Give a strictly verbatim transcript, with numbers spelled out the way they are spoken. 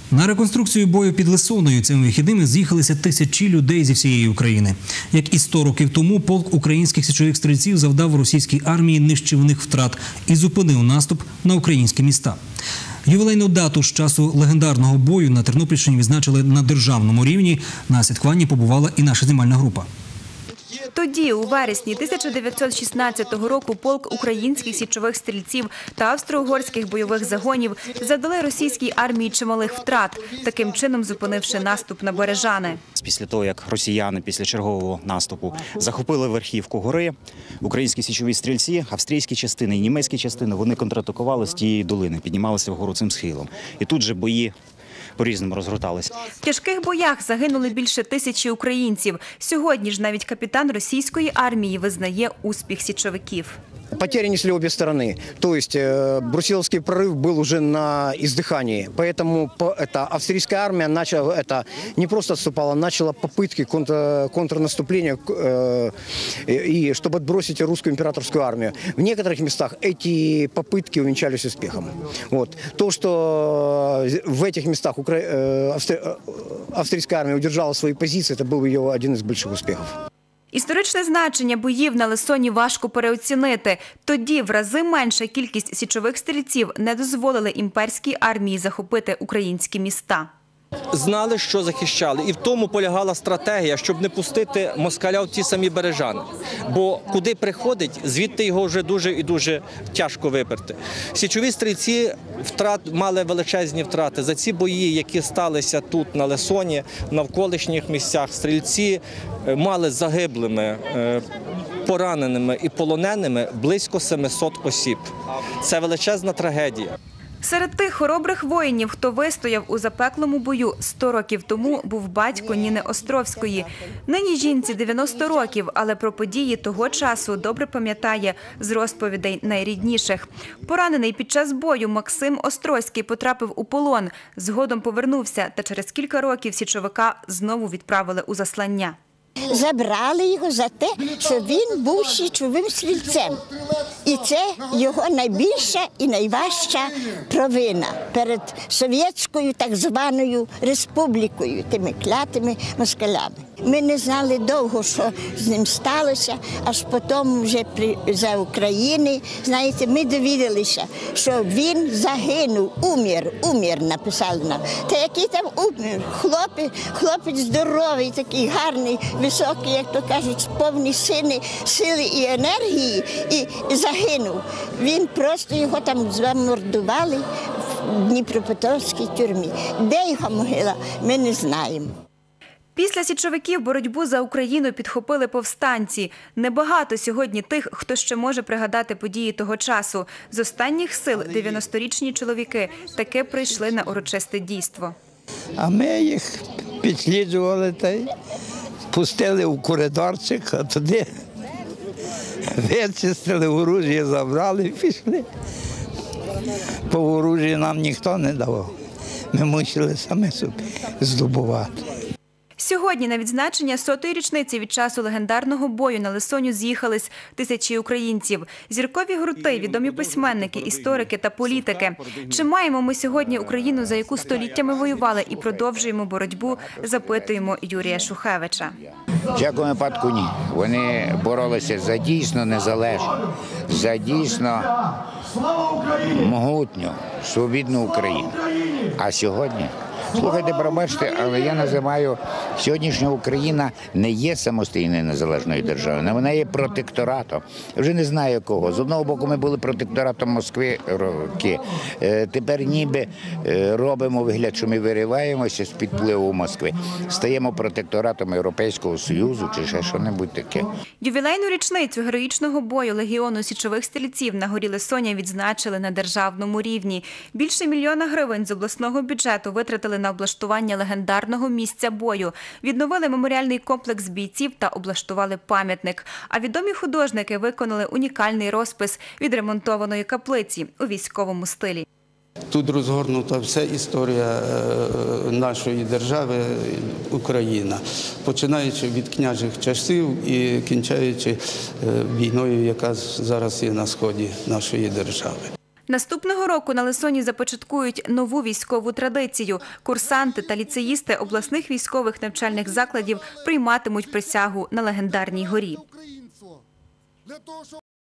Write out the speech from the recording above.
На реконструкцію бою під Лисоною цими вихідними з'їхалися тисячі людей зі всієї України. Як і сто років тому, полк українських січових стрільців завдав російській армії нищівних втрат і зупинив наступ на українські міста. Ювілейну дату з часу легендарного бою на Тернопільщині відзначили на державному рівні. На святкуванні побувала і наша знімальна група. Тоді, у вересні тисяча дев'ятсот шістнадцятого року, полк українських січових стрільців та австро-угорських бойових загонів завдали російській армії чималих втрат, таким чином зупинивши наступ на Бережани. Після того, як росіяни після чергового наступу захопили верхівку гори, українські січові стрільці, австрійські частини і німецькі частини, вони контратакували з тієї долини, піднімалися вгору цим схилом. І тут же бої по-різному розгорталися. В тяжких боях загинули більше тисячі українців. Сьогодні ж навіть капітан російської армії визнає успіх січовиків. Потери несли обе стороны. То есть э, Брусиловский прорыв был уже на издыхании. Поэтому по, это, австрийская армия начала, это, не просто отступала, начала попытки контр, контрнаступления, э, и, чтобы отбросить русскую императорскую армию. В некоторых местах эти попытки увенчались успехом. Вот. То, что в этих местах укра... э, австри... австрийская армия удержала свои позиции, это был ее один из больших успехов. Історичне значення боїв на Лисоні важко переоцінити. Тоді в рази менша кількість січових стрільців не дозволили імперській армії захопити українські міста. Знали, що захищали. І в тому полягала стратегія, щоб не пустити москаля в ті самі Бережани. Бо куди приходить, звідти його вже дуже і дуже тяжко виперти. Січові стрільці втрат, мали величезні втрати. За ці бої, які сталися тут на Лисоні, в навколишніх місцях, стрільці мали загиблими, пораненими і полоненими близько семисот осіб. Це величезна трагедія. Серед тих хоробрих воїнів, хто вистояв у запеклому бою сто років тому, був батько Ніни Островської. Нині жінці дев'яносто років, але про події того часу добре пам'ятає з розповідей найрідніших. Поранений під час бою Максим Острозький потрапив у полон, згодом повернувся, та через кілька років січовика знову відправили у заслання. Забрали його за те, що він був січовим стрільцем. І це його найбільша і найважча провина перед совєтською так званою республікою, тими клятими москалями. Ми не знали довго, що з ним сталося, аж потім вже за України, знаєте, ми довідалися, що він загинув, умір, умір, написали нам. Та який там умір? Хлопець, хлопець здоровий, такий гарний, високий, як то кажуть, повні сили, сили і енергії, і загинув. Він просто, його там замордували в Дніпропетровській тюрмі. Де його могила, ми не знаємо. Після січовиків боротьбу за Україну підхопили повстанці. Небагато сьогодні тих, хто ще може пригадати події того часу. З останніх сил дев'яносторічні чоловіки таки прийшли на урочисте дійство. А ми їх підсліджували та й пустили в коридорчик, а туди вичистили, оружие забрали і пішли. По оружі нам ніхто не давав. Ми мусили самі собі здобувати. Сьогодні на відзначення сотої річниці від часу легендарного бою на Лисоні з'їхались тисячі українців. Зіркові гурти, відомі письменники, історики та політики. Чи маємо ми сьогодні Україну, за яку століттями воювали, і продовжуємо боротьбу, запитуємо Юрія Шухевича. В всякому випадку ні. Вони боролися за дійсно незалежну, за дійсно могутню, свобідну Україну. А сьогодні? Слухайте, пробачте, але я називаю, сьогоднішня Україна не є самостійною незалежною державою, вона є протекторатом. Я вже не знаю кого. З одного боку ми були протекторатом Москви роки, тепер ніби робимо вигляд, що ми вириваємося з-під впливу Москви. Стаємо протекторатом Європейського Союзу чи ще що-небудь таке. Ювілейну річницю героїчного бою Легіону січових стрільців на горі Лисоня відзначили на державному рівні. Більше мільйона гривень з обласного бюджету витратили на облаштування легендарного місця бою, відновили меморіальний комплекс бійців та облаштували пам'ятник. А відомі художники виконали унікальний розпис відремонтованої каплиці у військовому стилі. Тут розгорнута вся історія нашої держави Україна, починаючи від княжих часів і кінчаючи війною, яка зараз є на сході нашої держави. Наступного року на Лисоні започаткують нову військову традицію. Курсанти та ліцеїсти обласних військових навчальних закладів прийматимуть присягу на легендарній горі.